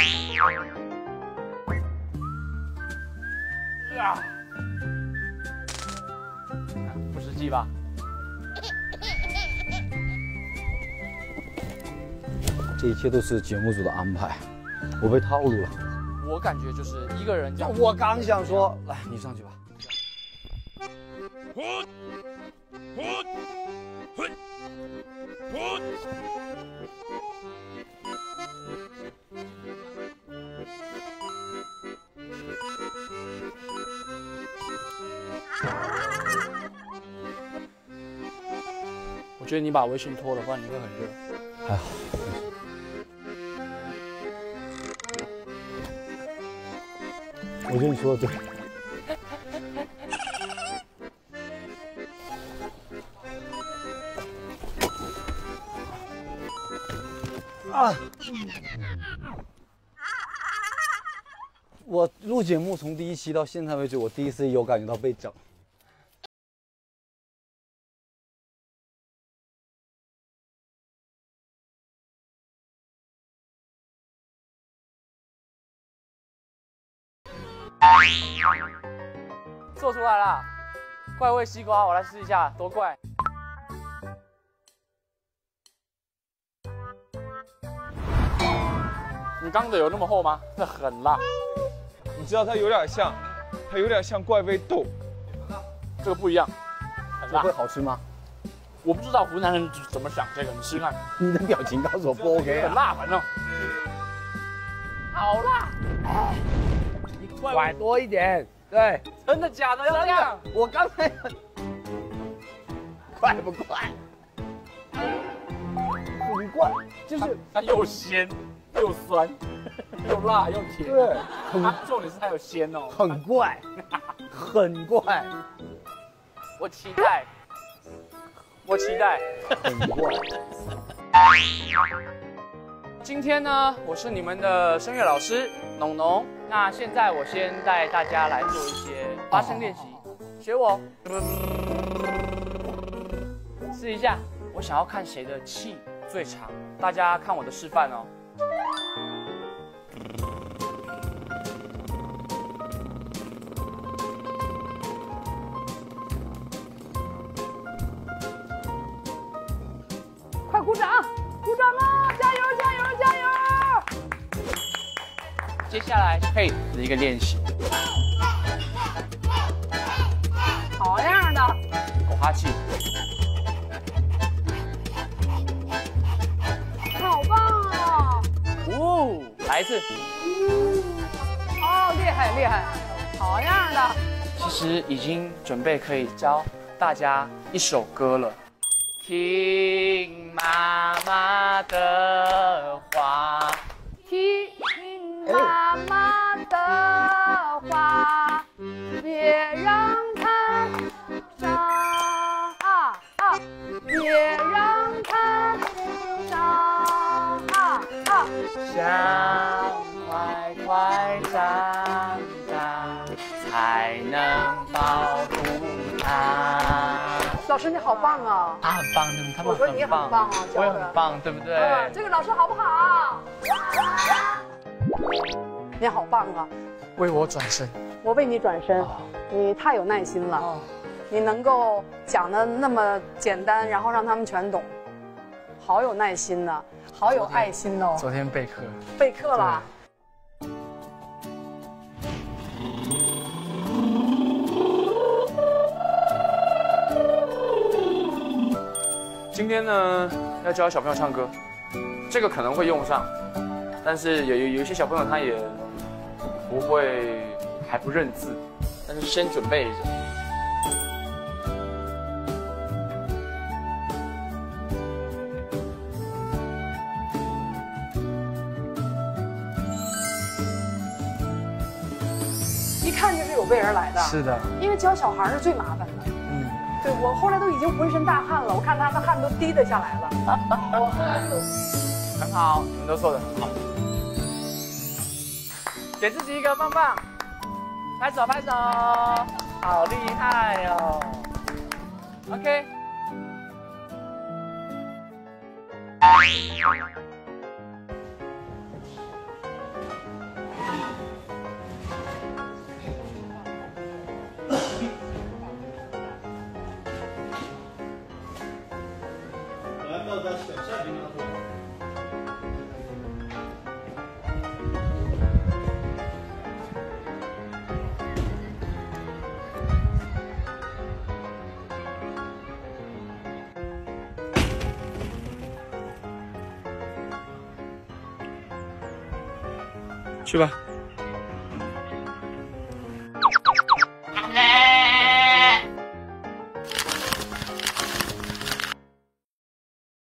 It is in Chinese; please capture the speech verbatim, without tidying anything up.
啊，不实际吧？ 这一切都是节目组的安排，我被套路了。 我感觉就是一个人这样。 我刚想说，来，你上去吧。 我觉得你把围裙脱了，不然你会很热。 还好。我觉得你说的对。啊！我录节目从第一期到现在为止，我第一次有感觉到被整。 做出来啦！怪味西瓜，我来试一下，多怪！你刚的有那么厚吗？那很辣。 你知道它有点像，它有点像怪味豆。 这个不一样，很辣。 会好吃吗？ 我不知道湖南人怎么想这个，你试试看。 你的表情告诉我不 OK 很辣，反正。好辣！哎，你拐多一点。对， 真的假的？要这样？ 我刚才快不快？很怪，就是它又鲜又酸又辣又甜。 对， 它重点是它有鲜哦。 很怪，很怪。 我期待，我期待。 很怪。 今天呢，我是你们的声乐老师农农。那现在我先带大家来做一些发声练习，学我，试一下。我想要看谁的气最长，大家看我的示范哦。快鼓掌，鼓掌啊！加油，加油，加油！接下来配的一个练习，好样的，狗哈气，好棒哦！哦，来一次，哦，厉害厉害，好样的！其实已经准备可以教大家一首歌了。听妈妈的话，听妈妈的话，别让它伤啊啊，别让它伤啊啊，想快快长大，才能保护它。老师你好棒啊！他很棒，对不对？他们很棒。我说你很棒啊，我也很棒，对不对？嗯，这个老师好不好？你好棒啊！为我转身， 我为你转身，你太有耐心了，你能够讲的那么简单，然后让他们全懂，好有耐心呐，好有爱心哦。 昨天备课， 备课了。 今天呢，要教小朋友唱歌，这个可能会用上，但是有有有一些小朋友他也不会，还不认字，但是先准备着。 一看就是有备而来的。 是的， 因为教小孩是最麻烦的。 嗯， 对我后来都已经浑身大汗了，我看他的汗都滴得下来了。我后来就很好，你们都做得很好，给自己一个棒棒，拍手拍手，好厉害哦 ！OK。 去吧。